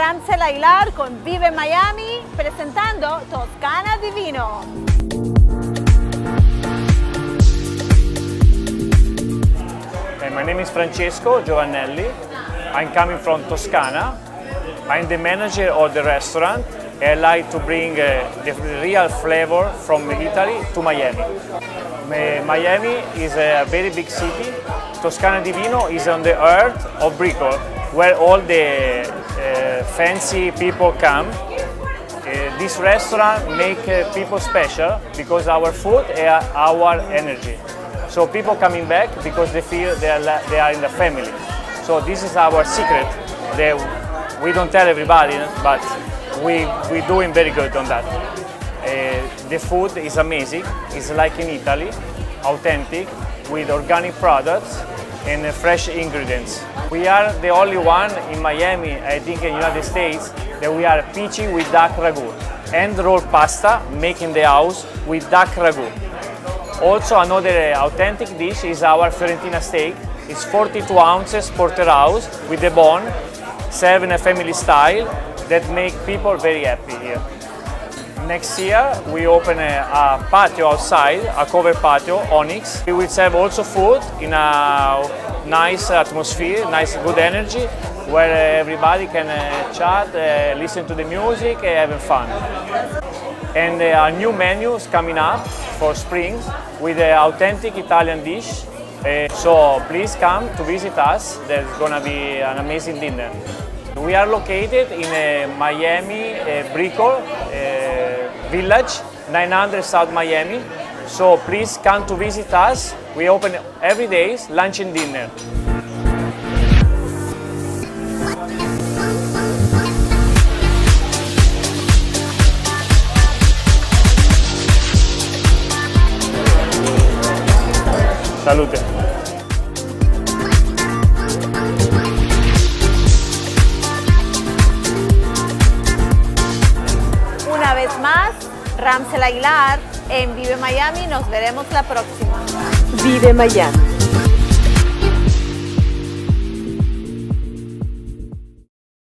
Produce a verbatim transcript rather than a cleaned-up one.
Ramsel Aguilar con Vive Miami, presentando Toscana di Vino. My name is Francesco Giovannelli. I'm coming from Toscana. I'm the manager of the restaurant. I like to bring uh, the real flavor from Italy to Miami. Miami is a very big city. Toscana di Vino is on the heart of Brickell, where all the uh, fancy people come. Uh, this restaurant makes uh, people special because our food and our energy. So people coming back because they feel they are, they are in the family. So this is our secret. They, we don't tell everybody, but we, we're doing very good on that. Uh, the food is amazing. It's like in Italy, authentic, with organic products and uh, fresh ingredients. We are the only one in Miami, I think in the United States, that we are peachy with duck ragu. And rolled pasta, making the house with duck ragu. Also, another authentic dish is our Fiorentina steak. It's forty-two ounces porterhouse with the bone, served in a family style that make people very happy here. Next year, we open a, a patio outside, a covered patio, Onyx. We will serve also food in a nice atmosphere, nice good energy, where everybody can uh, chat, uh, listen to the music, and have fun. And uh, a new menu is coming up for spring with an authentic Italian dish. Uh, so please come to visit us. There's going to be an amazing dinner. We are located in uh, Miami, uh, Brickell uh, Village, nine hundred South Miami. So please come to visit us. We open every day, lunch and dinner. Salute. Una vez más, Ramsel Aguilar en Vive Miami. Nos veremos la próxima. Vive Miami.